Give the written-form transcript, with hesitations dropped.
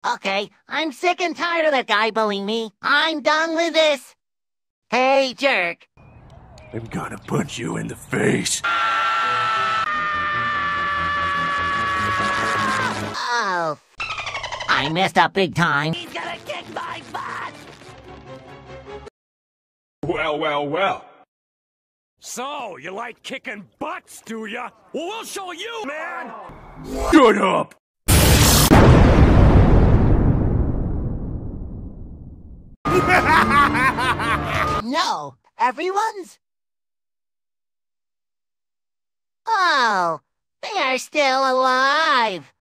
Okay, I'm sick and tired of that guy bullying me. I'm done with this. Hey, jerk. I'm gonna punch you in the face. Oh, I messed up big time. He's gonna kick my butt! Well, well, well. So, you like kicking butts, do ya? Well, we'll show you, man! Shut up! No, everyone's? Oh, they are still alive.